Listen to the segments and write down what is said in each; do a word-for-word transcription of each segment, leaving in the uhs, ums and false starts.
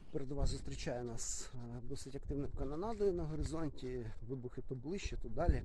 Передова зустрічає нас досить активною канонадою на горизонті. Вибухи то ближче, то далі.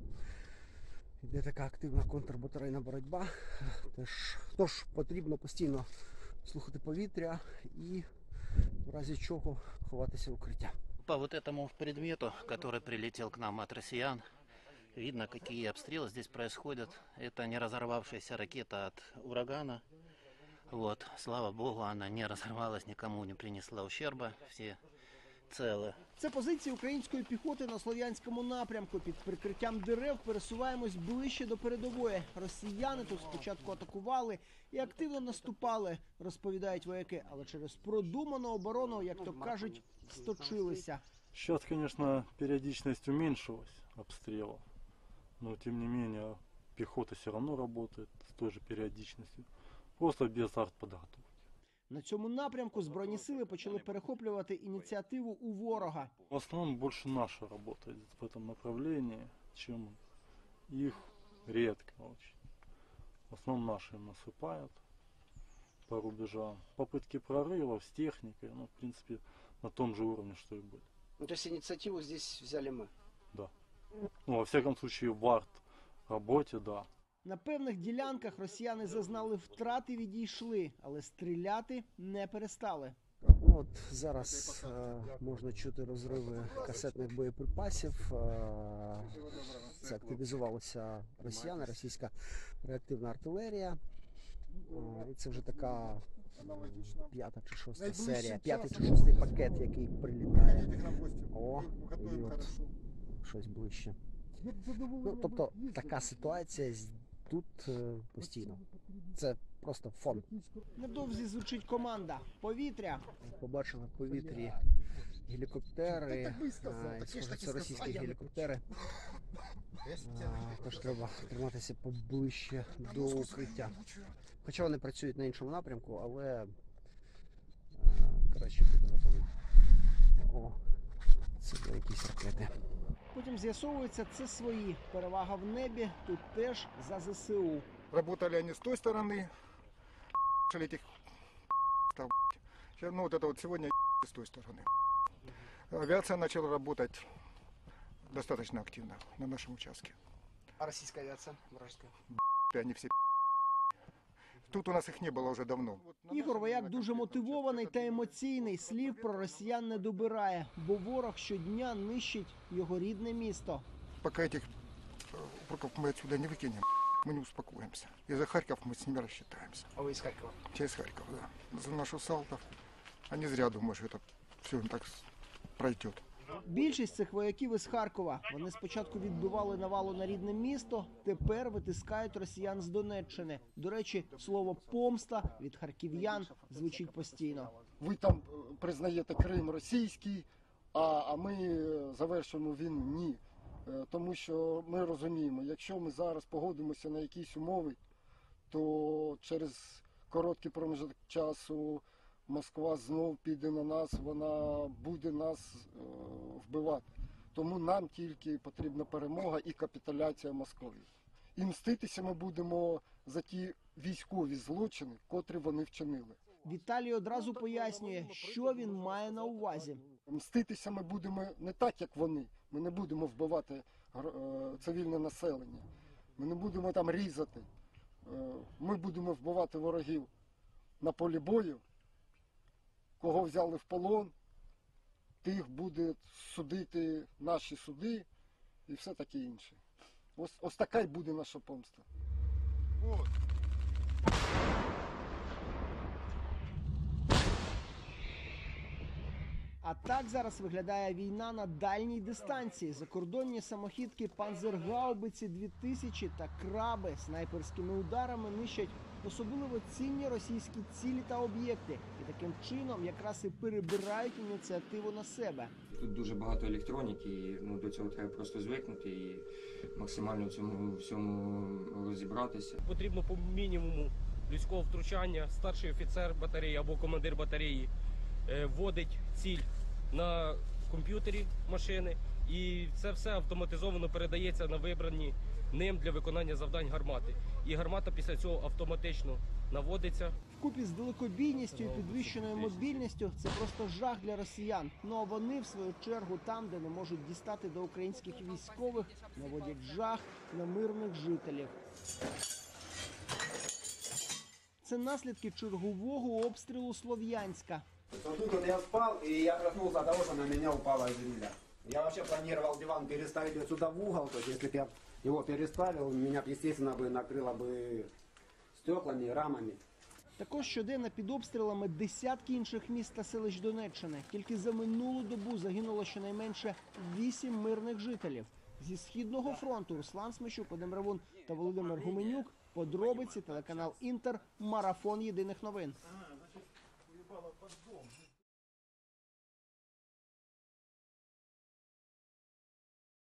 Йде така активна контрбатарейна боротьба. Тож, тож потрібно постійно слухати повітря і в разі чого ховатися в укриття. По вот этому предмету, который прилетел к нам от россиян, видно, какие обстрелы здесь происходят. Это не разорвавшаяся ракета от урагана. Вот, слава богу, она не разорвалась, никому не принесла ущерба, все целы. Це позиції української піхоти на Слов'янському напрямку. Під прикриттям дерев пересуваємось ближче до передової. Росіяни тут спочатку атакували і активно наступали, розповідають вояки. Але через продуману оборону, як то кажуть, сточилися. Сейчас, конечно, периодичность уменьшилась обстрелов, но тем не менее пехота все равно работает с той же периодичностью, просто без артподготовки. На цьому напрямку Збройні сили почали перехоплювати ініціативу у ворога. В основном больше наша работает в этом направлении, чем их редко очень. В основном наши им насыпают по рубежам. Попытки прорывов с техникой, ну, в принципе, на том же уровне, что и были. Ну, то есть инициативу здесь взяли мы? Да. Ну, во всяком случае, в арт-работе, да. На певних ділянках росіяни зазнали втрат і відійшли, але стріляти не перестали. От зараз е, можна чути розриви касетних боєприпасів. Е, це активізувалися росіяни, російська реактивна артилерія. Е, і це вже така п'ята чи шоста серія, п'ятий чи шостий пакет, який прилітає. О, і от щось ближче. Ну, тобто така ситуація тут е, постійно. Це просто фон. Невдовзі звучить команда «Повітря». Побачили в повітрі гелікоптери, а, схоже, це російські гелікоптери. А, тож треба триматися поближче до укриття. Хоча вони працюють на іншому напрямку, але а, краще бути готовим. О, це були якісь ракети. Потім з'ясовується, це свої. Перевага в небі, тут теж за зе се у. Работали они с той стороны, этих там, ну вот это вот сегодня с той стороны. Авиация начала работать достаточно активно на нашем участке. А російська авіація вражеская? Они все тут у нас их не было уже давно. Ігор Вояк дуже мотивований та емоційний. Слів про росіян не добирає, бо ворог щодня нищить його рідне місто. Пока этих упреков мы отсюда не выкинем, мы не успокоимся. И за Харьков мы с ними рассчитаемся. А ви із Харкова? Через Харьков, да. За нашу Салтов. Они зря думают, что это все им так пройдет. Більшість цих вояків із Харкова. Вони спочатку відбивали навалу на рідне місто, тепер витискають росіян з Донеччини. До речі, слово «помста» від харків'ян звучить постійно. Ви там признаєте Крим російський, а, а ми завершуємо війну. Ні. Тому що ми розуміємо, якщо ми зараз погодимося на якісь умови, то через короткий проміжок часу Москва знов піде на нас, вона буде нас е, вбивати. Тому нам тільки потрібна перемога і капітуляція Москви. І мститися ми будемо за ті військові злочини, котрі вони вчинили. Віталій одразу пояснює, що він має на увазі. Мститися ми будемо не так, як вони. Ми не будемо вбивати е, цивільне населення. Ми не будемо там різати. Е, ми будемо вбивати ворогів на полі бою. Кого взяли в полон, тих буде судити наші суди і все таке інше. Ось, ось така й буде наша помста. Вот. А так зараз виглядає війна на дальній дистанції. Закордонні самохідки «Панзергаубиці дві тисячі» та «Краби» снайперськими ударами нищать особливо цінні російські цілі та об'єкти. І таким чином якраз і перебирають ініціативу на себе. Тут дуже багато електроніки, і ну, до цього треба просто звикнути і максимально в цьому всьому розібратися. Потрібно по мінімуму людського втручання. Старший офіцер батареї або командир батареї вводить ціль на комп'ютері машини І це все автоматизовано передається на вибрані ним для виконання завдань гармати. І гармата після цього автоматично наводиться. Вкупі з далекобійністю і підвищеною мобільністю це просто жах для росіян. Ну а вони, в свою чергу, там, де не можуть дістати до українських військових, наводять жах на мирних жителів. Це наслідки чергового обстрілу Слов'янська. Вот тут вот я спал, и я проснулся от того, что на меня упала земля. Я вообще планировал диван переставить отсюда в угол, то есть если бы я его переставил, меня бы, естественно, бы накрыло бы стеклами, рамами. Також щоденно під обстрілами десятки інших міст та селищ Донеччини. Тільки за минулу добу загинуло щонайменше вісім мирних жителів. Зі Східного фронту Руслан Смещук, Вадим Ревун та Володимир Гуменюк. Подробиці, телеканал Інтер, марафон єдиних новин.